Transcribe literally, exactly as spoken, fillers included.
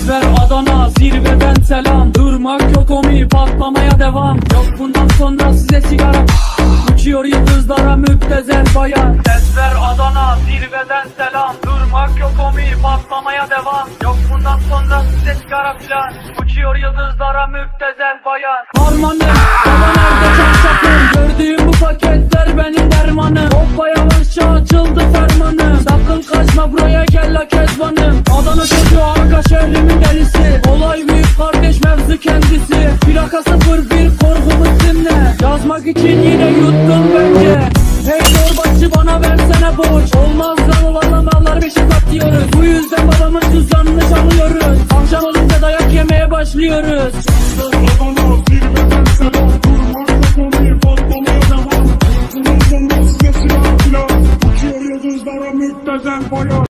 Tesver Adana zirveden selam. Durmak yok omi, patlamaya devam. Yok bundan sonra size sigara. Uçuyor yıldızlara müptezel bayan. Tesver Adana zirveden selam. Durmak yok omi, patlamaya devam. Yok bundan sonra size sigara filan. Uçuyor yıldızlara müptezel bayan. Harmanım baba nerede çarşafım? Gördüğüm bu paketler benim dermanım. Hoppa yavaşça açıldı fermanım. Sakın kaçma buraya gel la kezbanım. Adana çocuğu arka şehrimin delisi. Olay büyük kardeş mevzu kendisi. Plaka sıfır bir korkumuz dinle. Yazmak için yine yuttun bence. Hey torbacı bana versene borç. Olmaz lan valla mallar beşi satıyoruz. Bu yüzden babamın cüzdanını çalıyoruz. Akşam olunca dayak yemeye başlıyoruz. Adana zirveden selam. Durmak yok omi, patlamaya devam. Bundan sonra size silah filan. Uçuyor yıldızlara müptezel bayan.